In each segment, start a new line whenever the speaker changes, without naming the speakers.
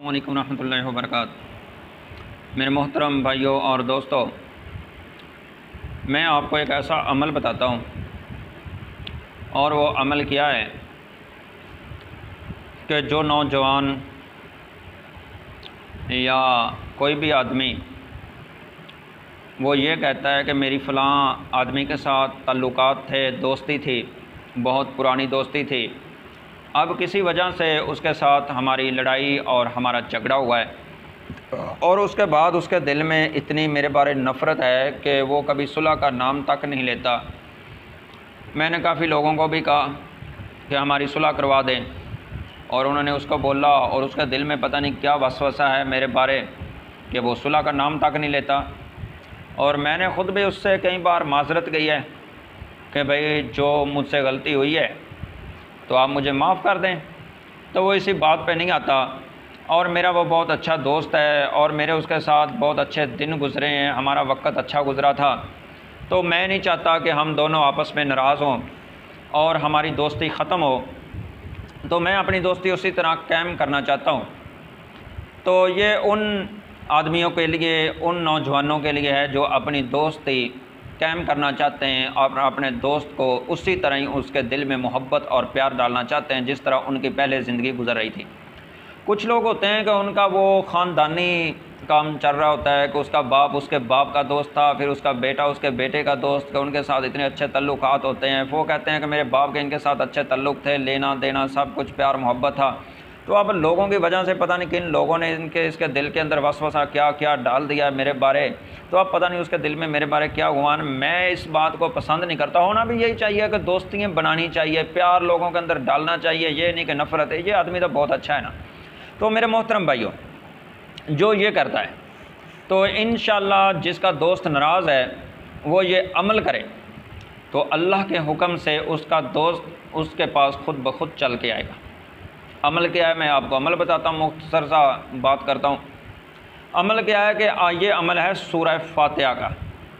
वालेकुम रहमतुल्लाहि व बरकातहू। मेरे मोहतरम भाइयों और दोस्तों, मैं आपको एक ऐसा अमल बताता हूँ, और वो अमल क्या है कि जो नौजवान या कोई भी आदमी वो ये कहता है कि मेरी फ़लाँ आदमी के साथ ताल्लुकात थे, दोस्ती थी, बहुत पुरानी दोस्ती थी, अब किसी वजह से उसके साथ हमारी लड़ाई और हमारा झगड़ा हुआ है, और उसके बाद उसके दिल में इतनी मेरे बारे नफ़रत है कि वो कभी सुलह का नाम तक नहीं लेता। मैंने काफ़ी लोगों को भी कहा कि हमारी सुलह करवा दें, और उन्होंने उसको बोला, और उसके दिल में पता नहीं क्या वसवसा है मेरे बारे कि वो सुलह का नाम तक नहीं लेता। और मैंने ख़ुद भी उससे कई बार माजरत की है कि भाई जो मुझसे गलती हुई है तो आप मुझे माफ़ कर दें, तो वो इसी बात पे नहीं आता। और मेरा वो बहुत अच्छा दोस्त है और मेरे उसके साथ बहुत अच्छे दिन गुज़रे हैं, हमारा वक्त अच्छा गुज़रा था, तो मैं नहीं चाहता कि हम दोनों आपस में नाराज़ हों और हमारी दोस्ती ख़त्म हो, तो मैं अपनी दोस्ती उसी तरह कायम करना चाहता हूँ। तो ये उन आदमियों के लिए, उन नौजवानों के लिए है जो अपनी दोस्ती कायम करना चाहते हैं और अपने दोस्त को उसी तरह ही उसके दिल में मोहब्बत और प्यार डालना चाहते हैं जिस तरह उनकी पहले ज़िंदगी गुजर रही थी। कुछ लोग होते हैं कि उनका वो ख़ानदानी काम चल रहा होता है कि उसका बाप उसके बाप का दोस्त था, फिर उसका बेटा उसके बेटे का दोस्त, कि उनके साथ इतने अच्छे तल्लुक़ात होते हैं। वो कहते हैं कि मेरे बाप के इनके साथ अच्छे तल्लुक़ थे, लेना देना सब कुछ प्यार मोहब्बत था। तो अब लोगों की वजह से पता नहीं किन लोगों ने इसके दिल के अंदर वसवसा क्या क्या डाल दिया मेरे बारे, तो अब पता नहीं उसके दिल में मेरे बारे क्या हुआ। मैं इस बात को पसंद नहीं करता। होना भी यही चाहिए कि दोस्तियाँ बनानी चाहिए, प्यार लोगों के अंदर डालना चाहिए, ये नहीं कि नफ़रत है। ये आदमी तो बहुत अच्छा है ना। तो मेरे मोहतरम भाइयों, जो ये करता है तो इंशाअल्लाह जिसका दोस्त नाराज़ है वो ये अमल करे तो अल्लाह के हुक्म से उसका दोस्त उसके पास खुद ब खुद चल के आएगा। अमल क्या है, मैं आपको अमल बताता हूँ, मुख्तसर सा बात करता हूँ। अमल क्या है कि ये अमल है सूरह फातिहा का।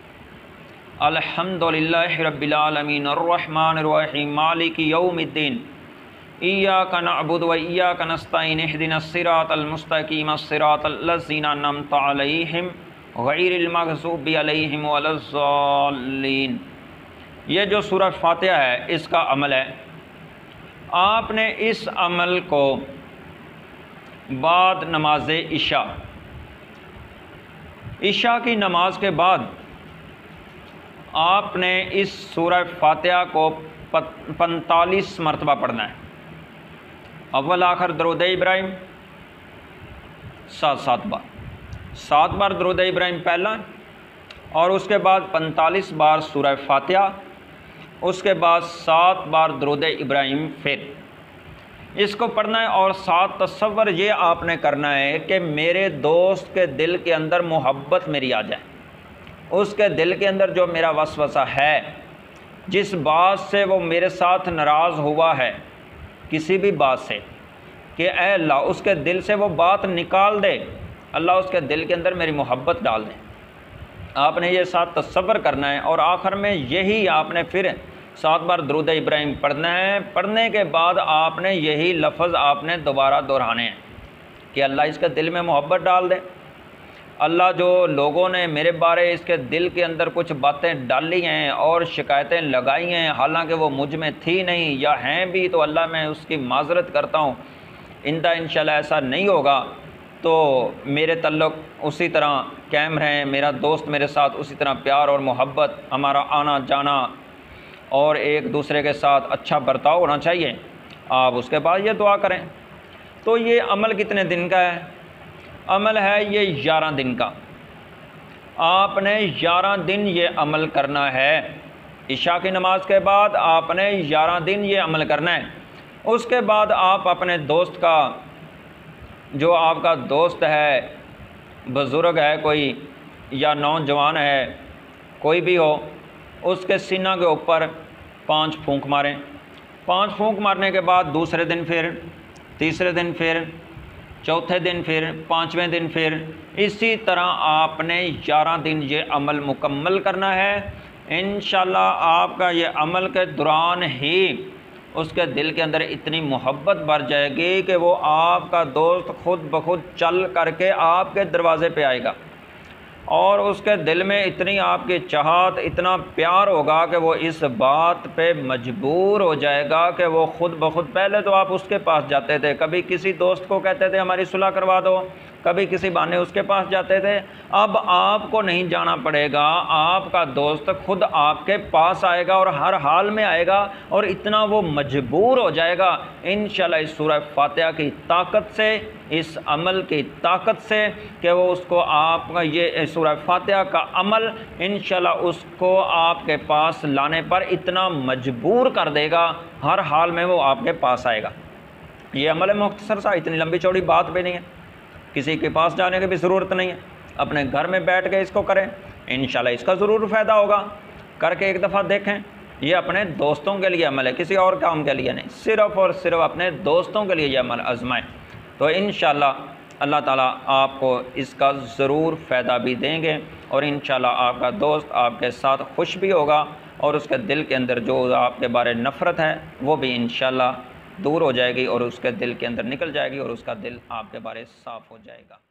अल्हम्दुलिल्लाहि रब्बिल आलमीन अर्रहमानिर रहीम मालिकि यौमिद्दीन इय्याका नअबुदु व इय्याका नस्तईन इहदिनस सिरातल मुस्तकीम सिरातल लज़ीना अनअमता अलैहिम गैरिल मग़ज़ूबि अलैहिम वलज़्ज़ालीन। ये जो सूरह फातिहा है इसका अमल है। आपने इस अमल को बाद नमाज इशा की नमाज के बाद आपने इस सूरह फातिहा को 45 मरतबा पढ़ना है। अव्वल आखिर दरूद इब्राहिम 7 बार दरूद इब्राहिम पहला, और उसके बाद 45 बार सूरह फातिहा, उसके बाद 7 बार दरूद इब्राहिम फिर इसको पढ़ना है। और साथ तसव्वुर ये आपने करना है कि मेरे दोस्त के दिल के अंदर मोहब्बत मेरी आ जाए, उसके दिल के अंदर जो मेरा वसवसा है, जिस बात से वो मेरे साथ नाराज़ हुआ है, किसी भी बात से, कि ऐ अल्लाह उसके दिल से वो बात निकाल दे, अल्लाह उसके दिल के अंदर मेरी मोहब्बत डाल दे। आपने ये साथ तसव्वुर करना है। और आखिर में यही आपने फिर 7 बार दरूद इब्राहिम पढ़ना है। पढ़ने के बाद आपने यही लफ्ज़ आपने दोबारा दोहराने हैं कि अल्लाह इसके दिल में मोहब्बत डाल दे। अल्लाह जो लोगों ने मेरे बारे इसके दिल के अंदर कुछ बातें डाली हैं और शिकायतें लगाई हैं, हालांकि वो मुझ में थी नहीं या हैं भी, तो अल्लाह मैं उसकी माजरत करता हूँ। इंदा इंशाल्लाह ऐसा नहीं होगा तो मेरे तल्लुक़ उसी तरह कायम रहें, मेरा दोस्त मेरे साथ उसी तरह प्यार और मोहब्बत, हमारा आना जाना और एक दूसरे के साथ अच्छा बर्ताव होना चाहिए। आप उसके बाद ये दुआ करें। तो ये अमल कितने दिन का है? अमल है ये 11 दिन का। आपने 11 दिन ये अमल करना है। इशा की नमाज के बाद आपने 11 दिन ये अमल करना है। उसके बाद आप अपने दोस्त का, जो आपका दोस्त है, बुज़ुर्ग है कोई या नौजवान है, कोई भी हो, उसके सीना के ऊपर 5 फूंक मारें। 5 फूंक मारने के बाद दूसरे दिन फिर, तीसरे दिन फिर, चौथे दिन फिर, 5वें दिन फिर, इसी तरह आपने 11 दिन ये अमल मुकम्मल करना है। इंशाल्लाह आपका ये अमल के दौरान ही उसके दिल के अंदर इतनी मोहब्बत भर जाएगी कि वो आपका दोस्त खुद ब खुद चल करके आपके दरवाज़े पे आएगा और उसके दिल में इतनी आपकी चाहत, इतना प्यार होगा कि वो इस बात पे मजबूर हो जाएगा कि वो खुद ब खुद, पहले तो आप उसके पास जाते थे, कभी किसी दोस्त को कहते थे हमारी सुलह करवा दो, कभी किसी बहाने उसके पास जाते थे, अब आपको नहीं जाना पड़ेगा, आपका दोस्त खुद आपके पास आएगा और हर हाल में आएगा और इतना वो मजबूर हो जाएगा इंशाल्लाह इस सूरह फातिहा की ताकत से, इस अमल की ताकत से कि वो उसको आपका ये सूरह फातिहा का अमल इंशाल्लाह उसको आपके पास लाने पर इतना मजबूर कर देगा, हर हाल में वो आपके पास आएगा। ये अमल है मुख्तसर सा, इतनी लंबी चौड़ी बात भी नहीं है, किसी के पास जाने की भी ज़रूरत नहीं है, अपने घर में बैठ के इसको करें, इंशाल्लाह इसका ज़रूर फ़ायदा होगा। करके एक दफ़ा देखें, ये अपने दोस्तों के लिए अमल है, किसी और काम के लिए नहीं, सिर्फ़ और सिर्फ अपने दोस्तों के लिए ये अमल आज़माएं, तो इंशाल्लाह अल्लाह ताला आपको इसका ज़रूर फ़ायदा भी देंगे और इंशाल्लाह आपका दोस्त आपके साथ खुश भी होगा और उसके दिल के अंदर जो आपके बारे नफ़रत है वो भी इंशाल्लाह दूर हो जाएगी और उसके दिल के अंदर निकल जाएगी और उसका दिल आपके बारे साफ़ हो जाएगा।